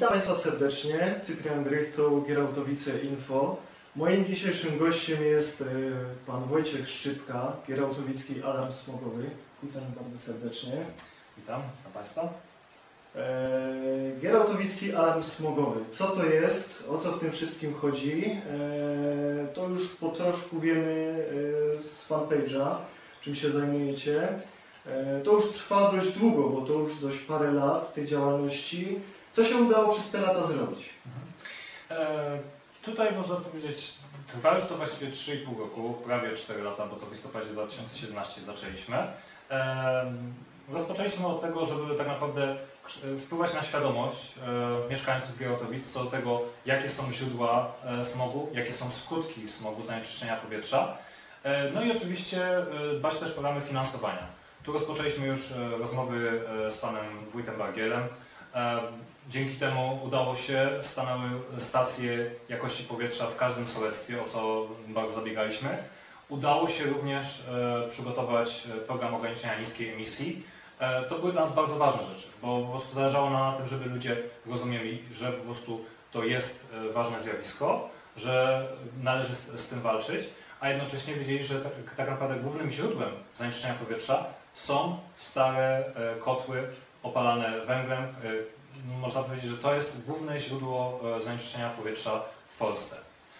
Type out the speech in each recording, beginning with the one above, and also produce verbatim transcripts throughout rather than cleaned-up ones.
Witam Państwa serdecznie, Cyprian Grychto, Gierałtowice Info. Moim dzisiejszym gościem jest y, pan Wojciech Szczypka, Gierałtowicki Alarm Smogowy. Witam bardzo serdecznie. Witam, witam Państwa. E, Gierałtowicki Alarm Smogowy. Co to jest? O co w tym wszystkim chodzi? E, to już po troszku wiemy e, z fanpage'a, czym się zajmujecie. E, to już trwa dość długo, bo to już dość parę lat tej działalności. Co się udało przez te lata zrobić? E, tutaj można powiedzieć, trwa już to właściwie trzy i pół roku, prawie cztery lata, bo to w listopadzie dwa tysiące siedemnastego zaczęliśmy. E, rozpoczęliśmy od tego, żeby tak naprawdę wpływać na świadomość e, mieszkańców Gierałtowic co do tego, jakie są źródła e, smogu, jakie są skutki smogu, zanieczyszczenia powietrza. E, no i oczywiście e, dbać też o ramy finansowania. Tu rozpoczęliśmy już e, rozmowy e, z panem wójtem Bargielem. E, Dzięki temu udało się, stanęły stacje jakości powietrza w każdym sołectwie, o co bardzo zabiegaliśmy. Udało się również e, przygotować program ograniczenia niskiej emisji. E, to były dla nas bardzo ważne rzeczy, bo po prostu zależało nam na tym, żeby ludzie rozumieli, że po prostu to jest ważne zjawisko, że należy z, z tym walczyć, a jednocześnie wiedzieli, że tak, tak naprawdę głównym źródłem zanieczyszczenia powietrza są stare e, kotły opalane węglem. E, Można powiedzieć, że to jest główne źródło zanieczyszczenia powietrza w Polsce.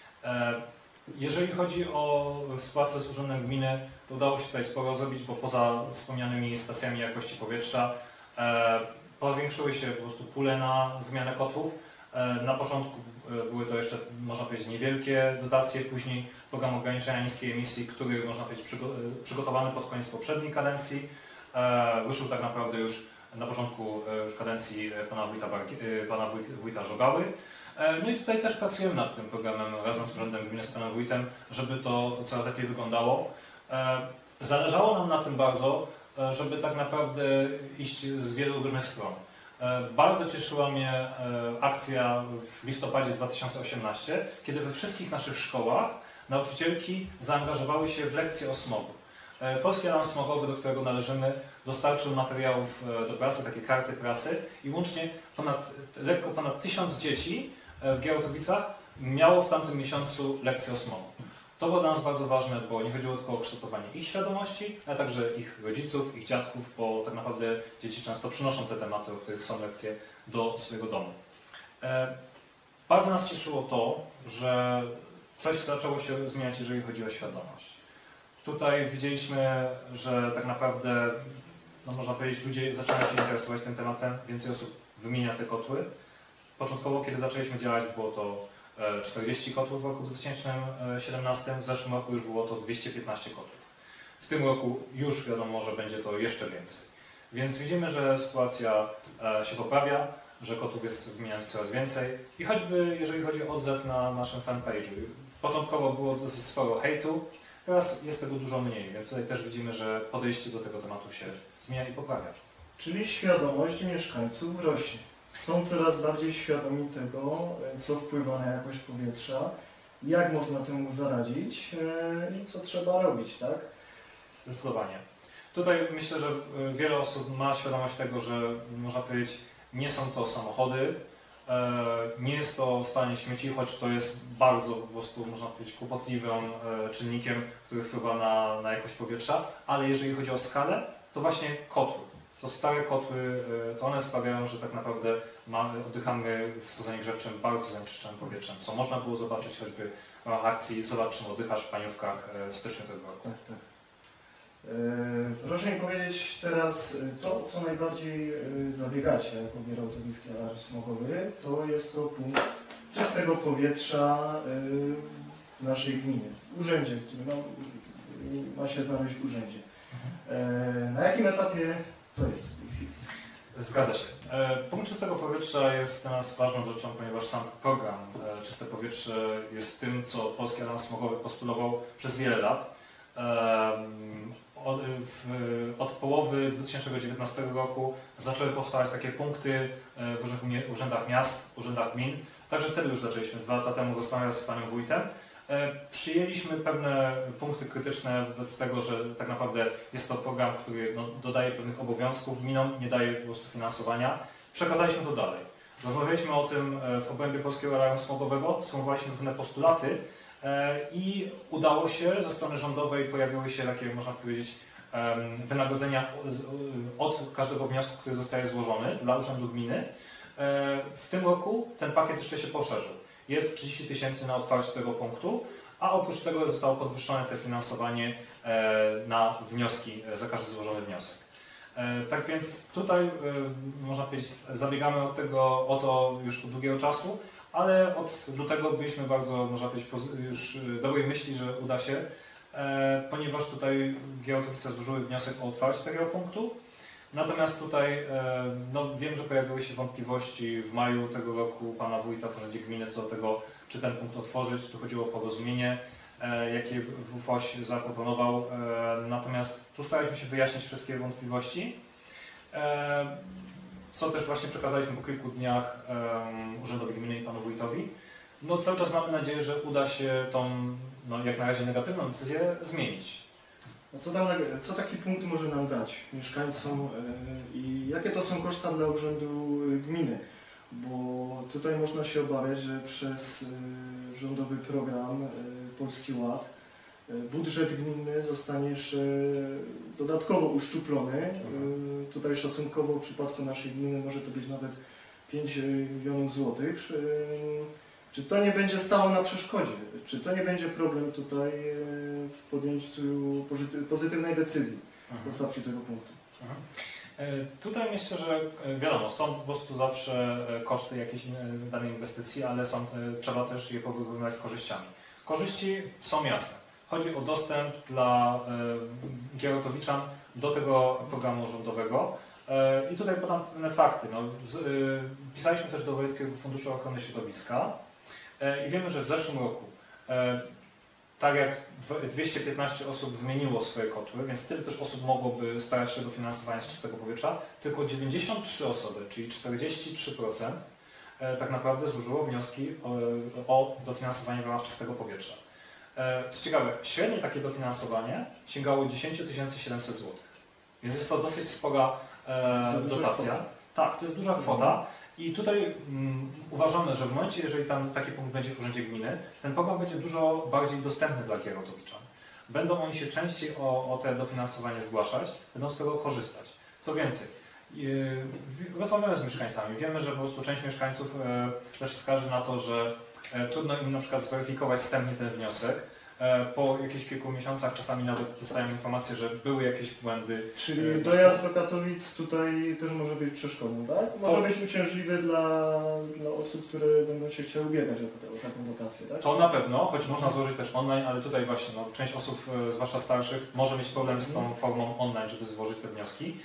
Jeżeli chodzi o współpracę z Urzędem Gminy, to udało się tutaj sporo zrobić, bo poza wspomnianymi stacjami jakości powietrza powiększyły się po prostu pule na wymianę kotłów. Na początku były to jeszcze, można powiedzieć, niewielkie dotacje, później program ograniczenia niskiej emisji, który, można powiedzieć, przygotowany pod koniec poprzedniej kadencji, ruszył tak naprawdę już na początku już kadencji pana wójta, pana wójta Żogały. No i tutaj też pracujemy nad tym programem razem z Urzędem Gminy, z panem wójtem, żeby to coraz lepiej wyglądało. Zależało nam na tym bardzo, żeby tak naprawdę iść z wielu różnych stron. Bardzo cieszyła mnie akcja w listopadzie dwa tysiące osiemnastego, kiedy we wszystkich naszych szkołach nauczycielki zaangażowały się w lekcje o smogu. Polski Alarm Smogowy, do którego należymy, dostarczył materiałów do pracy, takie karty pracy i łącznie ponad, lekko ponad tysiąc dzieci w Gierałtowicach miało w tamtym miesiącu lekcję o smogu. To było dla nas bardzo ważne, bo nie chodziło tylko o kształtowanie ich świadomości, ale także ich rodziców, ich dziadków, bo tak naprawdę dzieci często przynoszą te tematy, o których są lekcje, do swojego domu. Bardzo nas cieszyło to, że coś zaczęło się zmieniać, jeżeli chodzi o świadomość. Tutaj widzieliśmy, że tak naprawdę, no można powiedzieć, ludzie zaczynają się interesować tym tematem, więcej osób wymienia te kotły. Początkowo, kiedy zaczęliśmy działać, było to czterdzieści kotłów w roku dwa tysiące siedemnastym, w zeszłym roku już było to dwieście piętnaście kotłów. W tym roku już wiadomo, że będzie to jeszcze więcej. Więc widzimy, że sytuacja się poprawia, że kotłów jest wymienianych coraz więcej i choćby jeżeli chodzi o odzew na naszym fanpage'u. Początkowo było dosyć sporo hejtu, teraz jest tego dużo mniej, więc tutaj też widzimy, że podejście do tego tematu się zmienia i poprawia. Czyli świadomość mieszkańców rośnie. Są coraz bardziej świadomi tego, co wpływa na jakość powietrza, jak można temu zaradzić i co trzeba robić, tak? Zdecydowanie. Tutaj myślę, że wiele osób ma świadomość tego, że można powiedzieć, nie są to samochody, nie jest to spalanie śmieci, choć to jest bardzo po prostu, można powiedzieć, kłopotliwym czynnikiem, który wpływa na, na jakość powietrza, ale jeżeli chodzi o skalę, to właśnie kotły. To stare kotły, to one sprawiają, że tak naprawdę mamy, oddychamy w sezonie grzewczym bardzo zanieczyszczonym powietrzem, co można było zobaczyć choćby w ramach akcji Zobacz, czym oddychasz w Paniówkach w styczniu tego roku. Tak, tak. Proszę mi powiedzieć teraz, to co najbardziej zabiegacie jako Gierałtowicki Alarm Smogowy, to jest to punkt czystego powietrza w naszej gminie, w urzędzie, który ma, ma się znaleźć w urzędzie. Na jakim etapie to jest w tej chwili? Zgadza się. Punkt czystego powietrza jest dla nas ważną rzeczą, ponieważ sam program Czyste Powietrze jest tym, co Polski Alarm Smogowy postulował przez wiele lat. Od, w, od połowy dwa tysiące dziewiętnastego roku zaczęły powstawać takie punkty w różnych urzędach miast, urzędach gmin. Także wtedy już zaczęliśmy dwa lata temu rozmawiać z panem wójtem. Przyjęliśmy pewne punkty krytyczne wobec tego, że tak naprawdę jest to program, który no, dodaje pewnych obowiązków gminom, nie daje po prostu finansowania. Przekazaliśmy to dalej. Rozmawialiśmy o tym w obrębie Polskiego Alarmu Smogowego, sformułowaliśmy pewne postulaty i udało się, ze strony rządowej pojawiły się takie, można powiedzieć, wynagrodzenia od każdego wniosku, który zostaje złożony dla Urzędu Gminy. W tym roku ten pakiet jeszcze się poszerzył. Jest trzydzieści tysięcy na otwarcie tego punktu, a oprócz tego zostało podwyższone te finansowanie na wnioski, za każdy złożony wniosek. Tak więc tutaj, można powiedzieć, zabiegamy od tego, o to już od długiego czasu, ale od lutego byliśmy bardzo, można powiedzieć, już dobrej myśli, że uda się, ponieważ tutaj Gierałtowice złożyły wniosek o otwarcie tego punktu. Natomiast tutaj no, wiem, że pojawiły się wątpliwości w maju tego roku pana wójta w Urzędzie Gminy co do tego, czy ten punkt otworzyć. Tu chodziło o porozumienie, jakie W F O ś zaproponował. Natomiast tu staraliśmy się wyjaśnić wszystkie wątpliwości, co też właśnie przekazaliśmy po kilku dniach Urzędowi Gminy i panu wójtowi. No, cały czas mamy nadzieję, że uda się tą, no, jak na razie negatywną decyzję zmienić. A co, tam, co taki punkt może nam dać mieszkańcom yy, i jakie to są koszta dla Urzędu Gminy? Bo tutaj można się obawiać, że przez yy, rządowy program yy, Polski Ład yy, budżet gminny zostanie jeszcze dodatkowo uszczuplony. Yy, tutaj szacunkowo w przypadku naszej gminy może to być nawet pięć milionów złotych. Yy, Czy to nie będzie stało na przeszkodzie? Czy to nie będzie problem tutaj w podjęciu pozytywnej decyzji w otwarciu tego punktu? Mhm. Tutaj myślę, że wiadomo, są po prostu zawsze koszty jakiejś danej inwestycji, ale są, trzeba też je porównywać z korzyściami. Korzyści są jasne. Chodzi o dostęp dla Gierałtowiczan do tego programu rządowego. I tutaj podam pewne fakty. No, pisaliśmy też do Wojewódzkiego Funduszu Ochrony Środowiska. I wiemy, że w zeszłym roku, tak jak dwieście piętnaście osób wymieniło swoje kotły, więc tyle też osób mogłoby starać się o dofinansowanie z czystego powietrza, tylko dziewięćdziesiąt trzy osoby, czyli czterdzieści trzy procent tak naprawdę złożyło wnioski o, o dofinansowanie w ramach czystego powietrza. Co ciekawe, średnie takie dofinansowanie sięgało dziesięć tysięcy siedemset złotych, więc jest to dosyć spora dotacja. Tak, to jest duża kwota. I tutaj um, uważamy, że w momencie, jeżeli tam taki punkt będzie w Urzędzie Gminy, ten program będzie dużo bardziej dostępny dla Gierałtowiczan. Będą oni się częściej o, o te dofinansowanie zgłaszać, będą z tego korzystać. Co więcej, yy, rozmawiamy z mieszkańcami, wiemy, że po prostu część mieszkańców yy, też skarży na to, że yy, trudno im na przykład zweryfikować wstępnie ten wniosek. Po jakichś kilku miesiącach czasami nawet dostają informację, że były jakieś błędy. Czyli dojazd do Katowic tutaj też może być przeszkodą, tak? Może to być uciążliwy dla, dla osób, które będą się chciały ubiegać o, o taką dotację, tak? To na pewno, choć można złożyć też online, ale tutaj właśnie no, część osób, zwłaszcza starszych, może mieć problem z tą formą online, żeby złożyć te wnioski.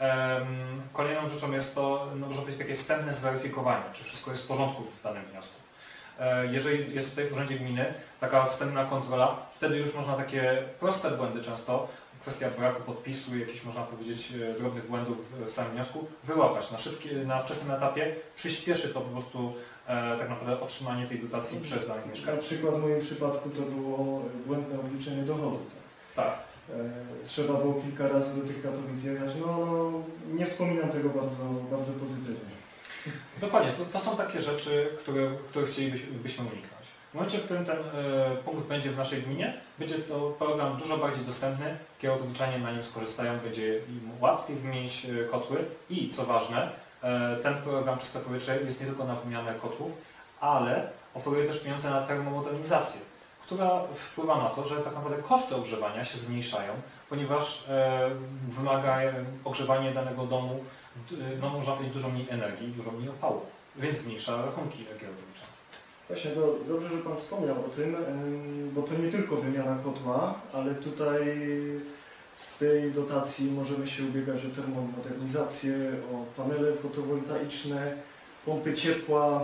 Um, kolejną rzeczą jest to, no, można powiedzieć, takie wstępne zweryfikowanie, czy wszystko jest w porządku w danym wniosku. Jeżeli jest tutaj w Urzędzie Gminy taka wstępna kontrola, wtedy już można takie proste błędy często, kwestia braku podpisu, jakichś można powiedzieć drobnych błędów w samym wniosku, wyłapać na, szybki, na wczesnym etapie, przyspieszy to po prostu e, tak naprawdę otrzymanie tej dotacji mhm. przez danych mieszkańców. Na przykład w moim przypadku to było błędne obliczenie dochodu. Tak. tak. E, trzeba było kilka razy do tych Katowic jechać, no nie wspominam tego bardzo, bardzo pozytywnie. Dokładnie, to, to są takie rzeczy, które, które chcielibyśmy uniknąć. W momencie, w którym ten y, punkt będzie w naszej gminie, będzie to program dużo bardziej dostępny, Gierałtowiczanie na nim skorzystają, będzie im łatwiej wymienić y, kotły i co ważne, y, ten program Czyste Powietrze jest nie tylko na wymianę kotłów, ale oferuje też pieniądze na termomodernizację, która wpływa na to, że tak naprawdę koszty ogrzewania się zmniejszają, ponieważ y, wymaga ogrzewanie danego domu no można powiedzieć dużo mniej energii, dużo mniej opału, więc zmniejsza rachunki Gierałtowiczan. Właśnie, to dobrze, że Pan wspomniał o tym, bo to nie tylko wymiana kotła, ale tutaj z tej dotacji możemy się ubiegać o termomodernizację, o panele fotowoltaiczne, pompy ciepła,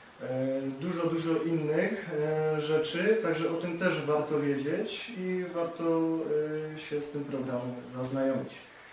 dużo, dużo innych rzeczy, także o tym też warto wiedzieć i warto się z tym programem zaznajomić.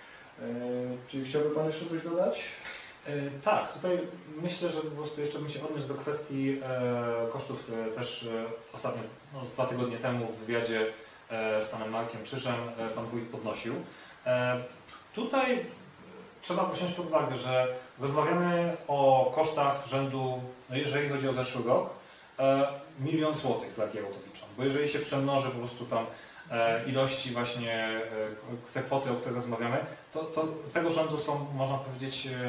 Czy chciałby Pan jeszcze coś dodać? Tak, tutaj myślę, że po prostu jeszcze bym się odniósł do kwestii e, kosztów, które też e, ostatnio, no, dwa tygodnie temu w wywiadzie e, z panem Markiem Czyżem e, pan wójt podnosił. E, tutaj trzeba wziąć pod uwagę, że rozmawiamy o kosztach rzędu, no jeżeli chodzi o zeszły rok, e, milion złotych dla Giełdowiczan, bo jeżeli się przemnoży po prostu tam e, ilości właśnie e, te kwoty, o których rozmawiamy, to, to tego rzędu są, można powiedzieć, e,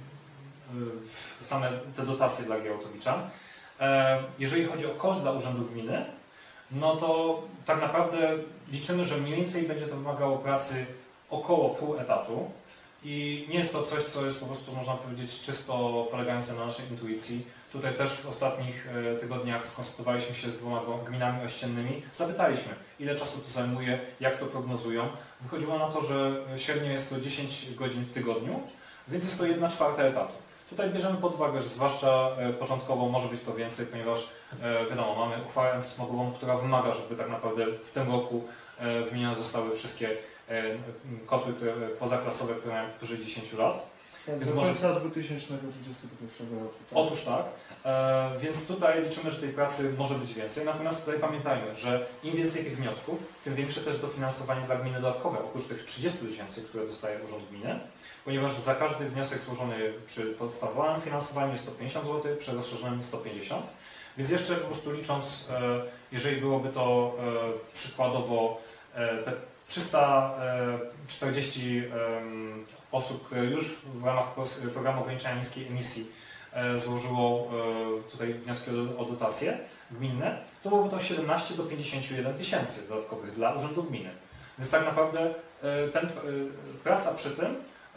e, same te dotacje dla Giełdowiczan. E, jeżeli chodzi o koszt dla Urzędu Gminy, no to tak naprawdę liczymy, że mniej więcej będzie to wymagało pracy około pół etatu i nie jest to coś, co jest po prostu, można powiedzieć, czysto polegające na naszej intuicji. Tutaj też w ostatnich tygodniach skonsultowaliśmy się z dwoma gminami ościennymi, zapytaliśmy, ile czasu to zajmuje, jak to prognozują. Wychodziło na to, że średnio jest to dziesięć godzin w tygodniu, więc jest to jedna czwarta etatu. Tutaj bierzemy pod uwagę, że zwłaszcza początkowo może być to więcej, ponieważ wiadomo, mamy uchwałę antysmogową, która wymaga, żeby tak naprawdę w tym roku wymienione zostały wszystkie kotły które, pozaklasowe, które mają powyżej dziesięć lat. Tak, do końca dwa tysiące dwudziestego pierwszego roku. Tak? Otóż tak, e, więc tutaj liczymy, że tej pracy może być więcej, natomiast tutaj pamiętajmy, że im więcej tych wniosków, tym większe też dofinansowanie dla gminy dodatkowe, oprócz tych trzydziestu tysięcy, które dostaje Urząd Gminy, ponieważ za każdy wniosek złożony przy podstawowym finansowaniu jest sto pięćdziesiąt złotych, przy rozszerzonym sto pięćdziesiąt, więc jeszcze po prostu licząc, e, jeżeli byłoby to e, przykładowo e, te trzysta czterdzieści osób, które już w ramach programu ograniczenia niskiej emisji złożyło tutaj wnioski o dotacje gminne, to byłoby to siedemnaście do pięćdziesięciu jeden tysięcy dodatkowych dla Urzędu Gminy. Więc tak naprawdę ten, praca przy tym,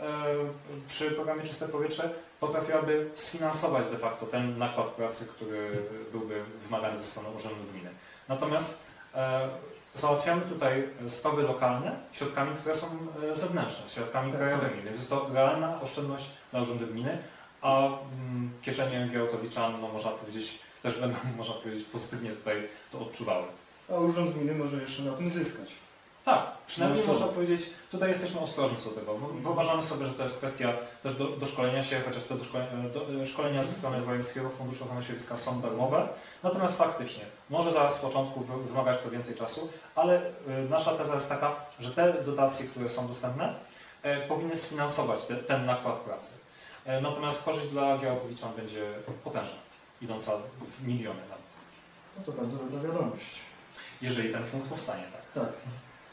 przy programie Czyste Powietrze potrafiłaby sfinansować de facto ten nakład pracy, który byłby wymagany ze strony Urzędu Gminy. Natomiast załatwiamy tutaj sprawy lokalne środkami, które są zewnętrzne, środkami krajowymi, więc jest to realna oszczędność dla Urzędu Gminy, a mm, kieszenie Giełdowiczan, no można powiedzieć, też będą, można powiedzieć, pozytywnie tutaj to odczuwały. A Urząd Gminy może jeszcze na tym zyskać. Tak, przynajmniej No można powiedzieć, tutaj jesteśmy ostrożni co do tego. Wyobrażamy sobie, że to jest kwestia też do, do szkolenia się, chociaż te do szkolenia, do, szkolenia ze strony Wojewódzkiego Funduszu Ochrony Środowiska są darmowe. Natomiast faktycznie, może zaraz z początku wymagać to więcej czasu, ale y, nasza teza jest taka, że te dotacje, które są dostępne, y, powinny sfinansować te, ten nakład pracy. Y, natomiast korzyść dla Giełdowiczan będzie potężna, idąca w miliony nawet. No to bardzo dobra wiadomość. Jeżeli ten punkt powstanie, tak. Tak.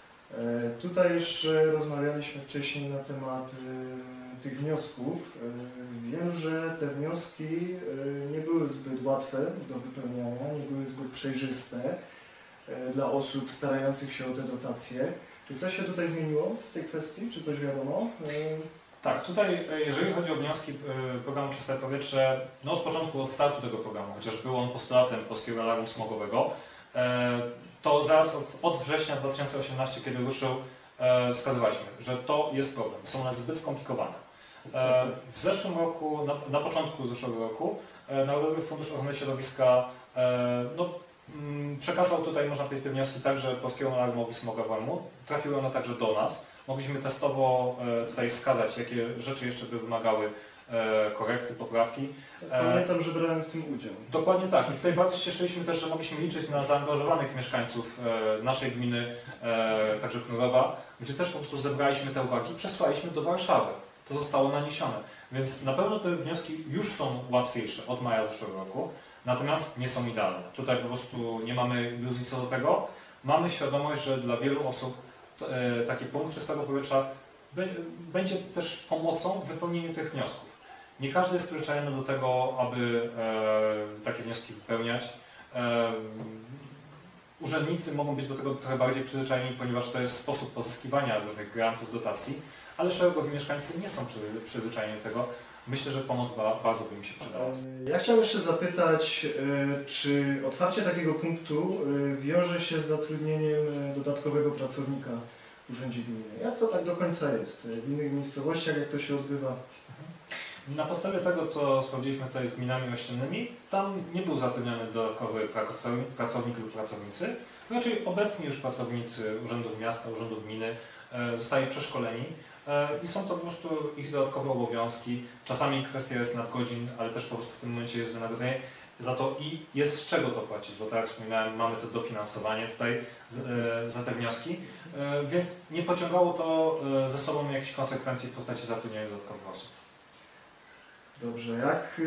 E, tutaj już rozmawialiśmy wcześniej na temat e, tych wniosków. E, wiem, że te wnioski e, nie były zbyt łatwe do wypełniania, nie były zbyt przejrzyste e, dla osób starających się o te dotacje. Czy coś się tutaj zmieniło w tej kwestii? Czy coś wiadomo? E, Tak, tutaj jeżeli chodzi o wnioski programu Czyste Powietrze, no od początku, od startu tego programu, chociaż był on postulatem Polskiego Alarmu Smogowego, to zaraz od, od września dwa tysiące osiemnastego, kiedy ruszył, wskazywaliśmy, że to jest problem, są one zbyt skomplikowane. W zeszłym roku, na, na początku zeszłego roku, Narodowy Fundusz Ochrony Środowiska no, przekazał tutaj, można powiedzieć, te wnioski także Polskiemu Alarmowi Smogowemu, trafiły one także do nas. Mogliśmy testowo tutaj wskazać, jakie rzeczy jeszcze by wymagały korekty, poprawki. Pamiętam, że brałem w tym udział. Dokładnie tak. I tutaj bardzo się cieszyliśmy też, że mogliśmy liczyć na zaangażowanych mieszkańców naszej gminy, także Knurowa, gdzie też po prostu zebraliśmy te uwagi i przesłaliśmy do Warszawy. To zostało naniesione. Więc na pewno te wnioski już są łatwiejsze od maja zeszłego roku, natomiast nie są idealne. Tutaj po prostu nie mamy iluzji co do tego. Mamy świadomość, że dla wielu osób taki punkt czystego powietrza będzie też pomocą w wypełnieniu tych wniosków. Nie każdy jest przyzwyczajony do tego, aby e, takie wnioski wypełniać. E, urzędnicy mogą być do tego trochę bardziej przyzwyczajeni, ponieważ to jest sposób pozyskiwania różnych grantów, dotacji, ale szeregowi mieszkańcy nie są przy, przyzwyczajeni do tego. Myślę, że pomoc ba, bardzo by mi się przydała. Ja chciałem jeszcze zapytać, czy otwarcie takiego punktu wiąże się z zatrudnieniem dodatkowego pracownika w Urzędzie Gminy? Jak to tak do końca jest? W innych miejscowościach jak to się odbywa? Na podstawie tego, co sprawdziliśmy tutaj z gminami ościennymi, tam nie był zatrudniony dodatkowy pracownik lub pracownicy. Raczej obecni już pracownicy Urzędów Miasta, Urzędu Gminy zostali przeszkoleni i są to po prostu ich dodatkowe obowiązki. Czasami kwestia jest nadgodzin, ale też po prostu w tym momencie jest wynagrodzenie. za to i jest z czego to płacić, bo tak jak wspominałem, mamy to dofinansowanie tutaj za te wnioski, więc nie pociągało to ze sobą jakichś konsekwencji w postaci zatrudnienia dodatkowych osób. Dobrze, jak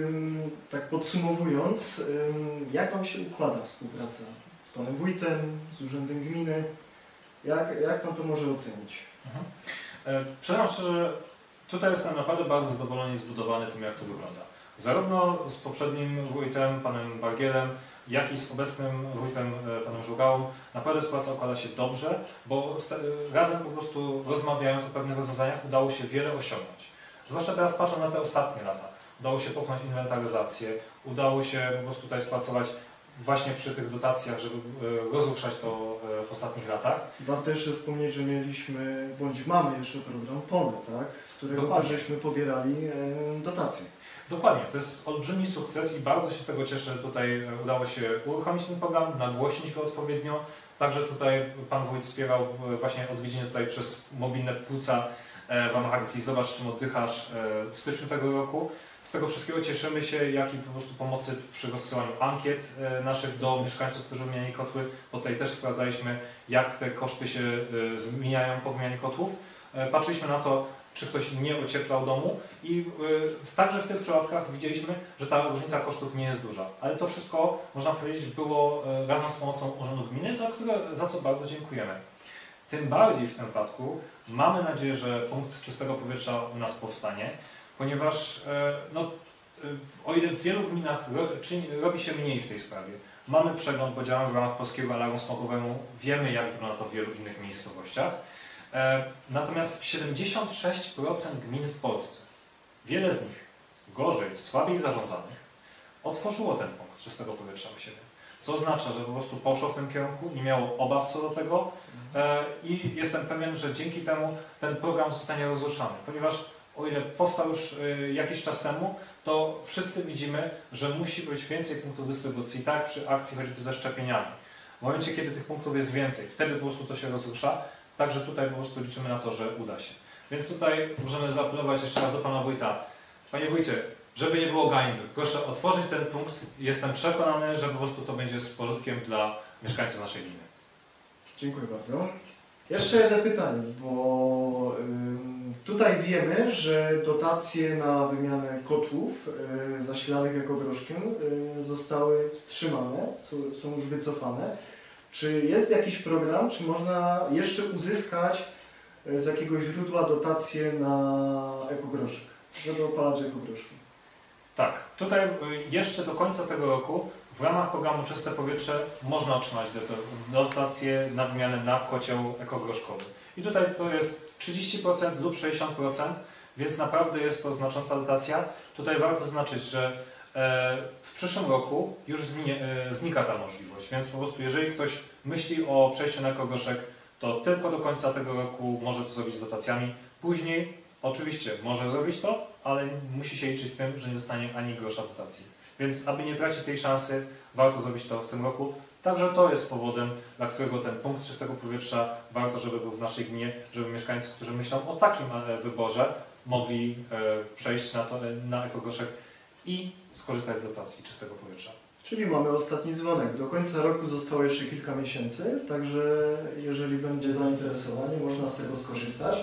tak podsumowując, jak Wam się układa współpraca z Panem Wójtem, z Urzędem Gminy? Jak, jak Pan to może ocenić? Mhm. Przyznam szczerze, tutaj jestem naprawdę bardzo zadowolony i zbudowany tym, jak to wygląda. Zarówno z poprzednim wójtem, panem Bargielem, jak i z obecnym wójtem, panem Żugałą, naprawdę współpraca układa się dobrze, bo razem po prostu rozmawiając o pewnych rozwiązaniach udało się wiele osiągnąć. Zwłaszcza teraz patrzę na te ostatnie lata. Udało się popchnąć inwentaryzację, udało się po prostu tutaj współpracować właśnie przy tych dotacjach, żeby rozruszać to w ostatnich latach. Warto jeszcze wspomnieć, że mieliśmy, bądź mamy jeszcze program PONE, tak? Z którego Dokładnie. też żeśmy pobierali dotacje. Dokładnie, to jest olbrzymi sukces i bardzo się z tego cieszę. Tutaj udało się uruchomić ten program, nagłośnić go odpowiednio. Także tutaj Pan Wójt wspierał właśnie odwiedziny tutaj przez mobilne płuca w ramach akcji Zobacz, czym oddychasz w styczniu tego roku. Z tego wszystkiego cieszymy się, jak i po prostu pomocy przy rozsyłaniu ankiet naszych do mieszkańców, którzy wymieniali kotły, bo tutaj też sprawdzaliśmy, jak te koszty się zmieniają po wymianie kotłów. Patrzyliśmy na to, czy ktoś nie ocieplał domu i także w tych przypadkach widzieliśmy, że ta różnica kosztów nie jest duża. Ale to wszystko, można powiedzieć, było razem z pomocą Urzędu Gminy, za, które, za co bardzo dziękujemy. Tym bardziej w tym przypadku mamy nadzieję, że punkt czystego powietrza u nas powstanie, ponieważ no, o ile w wielu gminach robi się mniej w tej sprawie, mamy przegląd, bo działamy w ramach Polskiego Alarmu Smogowego, wiemy, jak wygląda to w wielu innych miejscowościach. Natomiast siedemdziesiąt sześć procent gmin w Polsce, wiele z nich gorzej, słabiej zarządzanych, otworzyło ten punkt czystego powietrza u siebie. Co oznacza, że po prostu poszło w tym kierunku, nie miało obaw co do tego i jestem pewien, że dzięki temu ten program zostanie rozruszany, ponieważ o ile powstał już jakiś czas temu, to wszyscy widzimy, że musi być więcej punktów dystrybucji, tak przy akcji choćby ze szczepieniami. W momencie, kiedy tych punktów jest więcej, wtedy po prostu to się rozrusza, także tutaj po prostu liczymy na to, że uda się. Więc tutaj możemy zaapelować jeszcze raz do Pana Wójta. Panie Wójcie, żeby nie było gańby, proszę otworzyć ten punkt. Jestem przekonany, że po prostu to będzie z pożytkiem dla mieszkańców naszej gminy. Dziękuję bardzo. Jeszcze jedno pytanie, bo y, tutaj wiemy, że dotacje na wymianę kotłów y, zasilanych ekogroszkiem y, zostały wstrzymane, są, są już wycofane. Czy jest jakiś program, czy można jeszcze uzyskać y, z jakiegoś źródła dotacje na ekogroszek, żeby opalać ekogroszki? Tak, tutaj jeszcze do końca tego roku w ramach programu Czyste Powietrze można otrzymać dotacje na wymianę na kocioł ekogroszkowy. I tutaj to jest trzydzieści procent lub sześćdziesiąt procent, więc naprawdę jest to znacząca dotacja. Tutaj warto zaznaczyć, że w przyszłym roku już znika ta możliwość, więc po prostu jeżeli ktoś myśli o przejściu na ekogroszek, to tylko do końca tego roku może to zrobić z dotacjami. Później oczywiście może zrobić to, ale musi się liczyć z tym, że nie dostanie ani grosza dotacji. Więc aby nie tracić tej szansy, warto zrobić to w tym roku. Także to jest powodem, dla którego ten punkt czystego powietrza warto, żeby był w naszej gminie, żeby mieszkańcy, którzy myślą o takim wyborze, mogli przejść na, to, na ekogroszek i skorzystać z dotacji czystego powietrza. Czyli mamy ostatni dzwonek. Do końca roku zostało jeszcze kilka miesięcy, także jeżeli będzie zainteresowanie, można z tego skorzystać.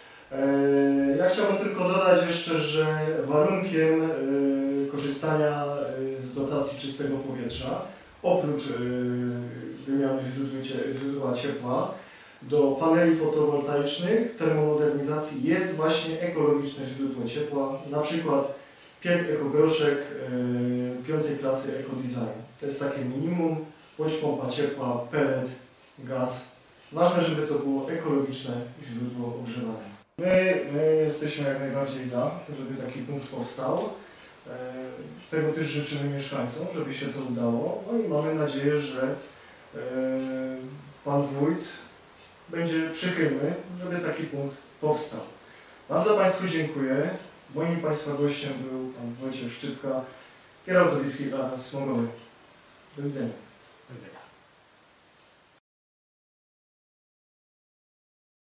Ja chciałbym tylko dodać jeszcze, że warunkiem korzystania z dotacji czystego powietrza, oprócz wymiany źródła ciepła, do paneli fotowoltaicznych, termomodernizacji jest właśnie ekologiczne źródło ciepła, na przykład piec ekogroszek piątej klasy ekodesign. To jest takie minimum, bądź pompa ciepła, pellet, gaz. Ważne, żeby to było ekologiczne źródło ogrzewania. My, my jesteśmy jak najbardziej za, żeby taki punkt powstał. Tego też życzymy mieszkańcom, żeby się to udało. No i mamy nadzieję, że Pan Wójt będzie przychylny, żeby taki punkt powstał. Bardzo Państwu dziękuję. Moim Państwa gościem był Pan Wojciech Szczypka, kierowca Wiejskiej Alarm Smogowy. Do widzenia. Do widzenia.